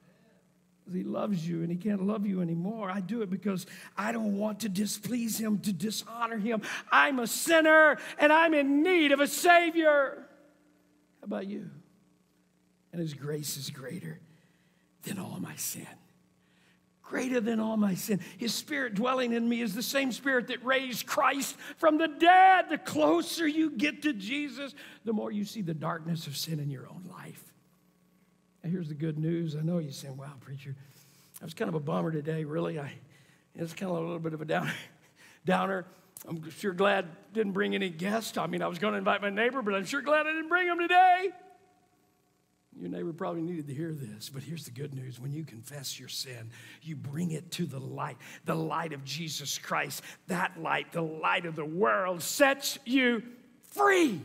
He loves you and he can't love you anymore. I do it because I don't want to displease him, to dishonor him. I'm a sinner and I'm in need of a Savior. How about you? And his grace is greater than all my sin. Greater than all my sin. His Spirit dwelling in me is the same Spirit that raised Christ from the dead. The closer you get to Jesus, the more you see the darkness of sin in your own life. And here's the good news. I know you're saying, wow, preacher, that was kind of a bummer today, really. It's kind of a little bit of a downer. I'm sure glad I didn't bring any guests. I mean, I was going to invite my neighbor, but I'm sure glad I didn't bring him today. Your neighbor probably needed to hear this, but here's the good news. When you confess your sin, you bring it to the light of Jesus Christ. That light, the light of the world, sets you free.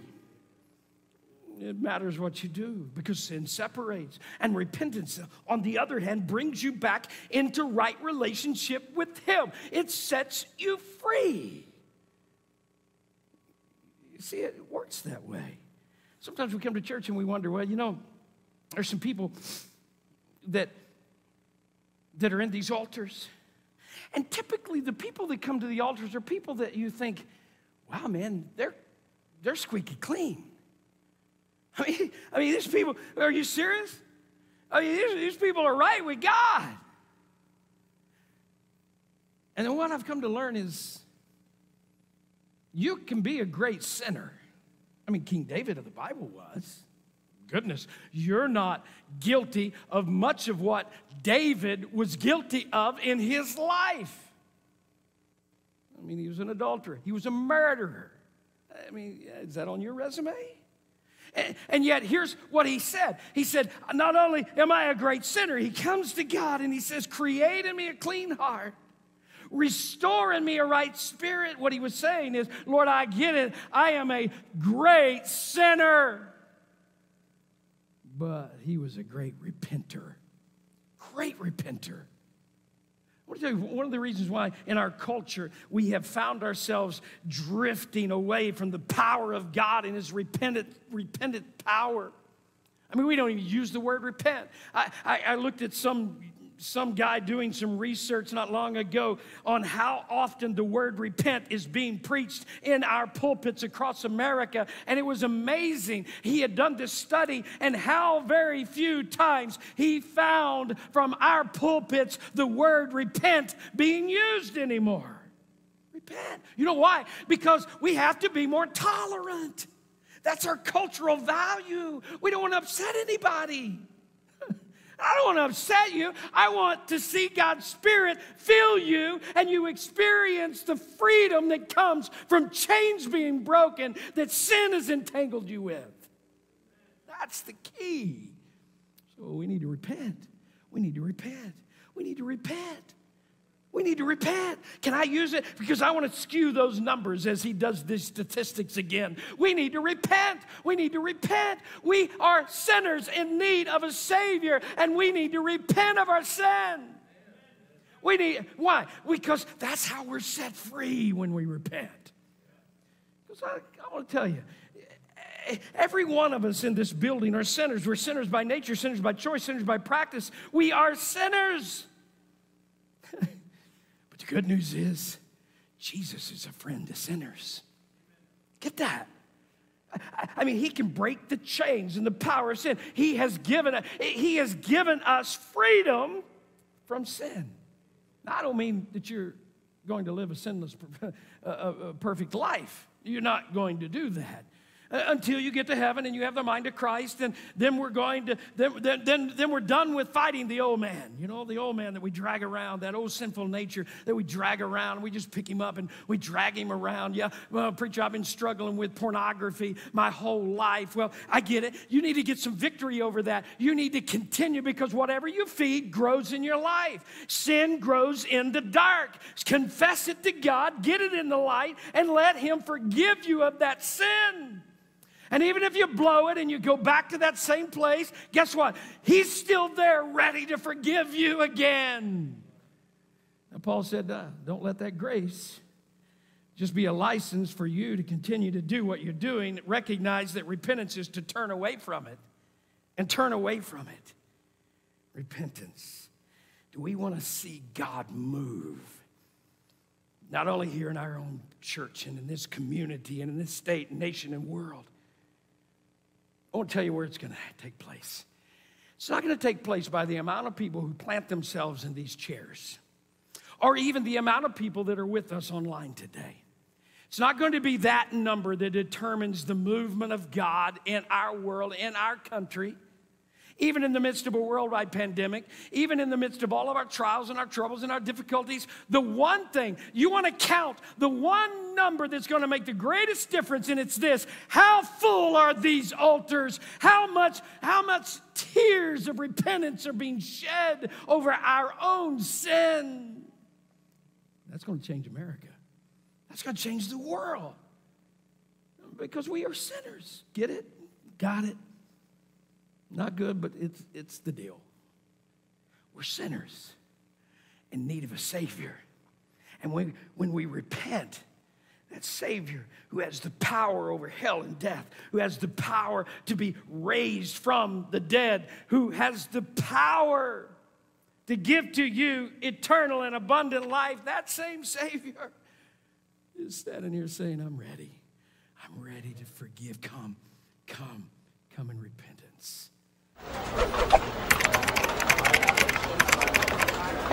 It matters what you do because sin separates. And repentance, on the other hand, brings you back into right relationship with him. It sets you free. You see, it works that way. Sometimes we come to church and we wonder, well, you know, there's some people that are in these altars. And typically the people that come to the altars are people that you think, wow, man, they're squeaky clean. I mean, these people, are you serious? I mean, these people are right with God. And then what I've come to learn is you can be a great sinner. I mean, King David of the Bible was. Goodness, you're not guilty of much of what David was guilty of in his life. I mean, he was an adulterer. He was a murderer. I mean, is that on your resume? And yet, here's what he said. He said, not only am I a great sinner, he comes to God and he says, create in me a clean heart. Restore in me a right spirit. What he was saying is, Lord, I get it. I am a great sinner. But he was a great repenter. Great repenter. I want to tell you, one of the reasons why in our culture we have found ourselves drifting away from the power of God and his repentant power. I mean, we don't even use the word repent. I looked at some guy doing some research not long ago on how often the word repent is being preached in our pulpits across America, and it was amazing. He had done this study and how very few times he found from our pulpits the word repent being used anymore. Repent. You know why? Because we have to be more tolerant. That's our cultural value. We don't want to upset anybody. I don't want to upset you. I want to see God's Spirit fill you and you experience the freedom that comes from chains being broken that sin has entangled you with. That's the key. So we need to repent. We need to repent. We need to repent. We need to repent. Can I use it? Because I want to skew those numbers as he does these statistics again. We need to repent. We need to repent. We are sinners in need of a Savior, and we need to repent of our sin. Why? Because that's how we're set free when we repent. Because I want to tell you, every one of us in this building are sinners. We're sinners by nature, sinners by choice, sinners by practice. We are sinners. But the good news is, Jesus is a friend to sinners. Get that? I mean, he can break the chains and the power of sin. He has given us freedom from sin. Now, I don't mean that you're going to live a sinless, perfect life. You're not going to do that. Until you get to heaven and you have the mind of Christ, and then we're going to then we're done with fighting the old man. You know, the old man that we drag around, that old sinful nature that we drag around. We just pick him up and we drag him around. Yeah, well, preacher, I've been struggling with pornography my whole life. Well, I get it. You need to get some victory over that. You need to continue, because whatever you feed grows in your life. Sin grows in the dark. Confess it to God, get it in the light, and let him forgive you of that sin. And even if you blow it and you go back to that same place, guess what? He's still there ready to forgive you again. And Paul said, don't let that grace just be a license for you to continue to do what you're doing. Recognize that repentance is to turn away from it and turn away from it. Repentance. Do we want to see God move? Not only here in our own church and in this community and in this state, nation, and world. I won't tell you where it's going to take place. It's not going to take place by the amount of people who plant themselves in these chairs, or even the amount of people that are with us online today. It's not going to be that number that determines the movement of God in our world, in our country. Even in the midst of a worldwide pandemic, even in the midst of all of our trials and our troubles and our difficulties, the one thing, you want to count the one number that's going to make the greatest difference, and it's this: how full are these altars? How much tears of repentance are being shed over our own sin? That's going to change America. That's going to change the world. Because we are sinners. Get it? Got it? Not good, but it's the deal. We're sinners in need of a Savior. And when we repent, that Savior who has the power over hell and death, who has the power to be raised from the dead, who has the power to give to you eternal and abundant life, that same Savior is standing here saying, I'm ready. I'm ready to forgive. Come in repentance.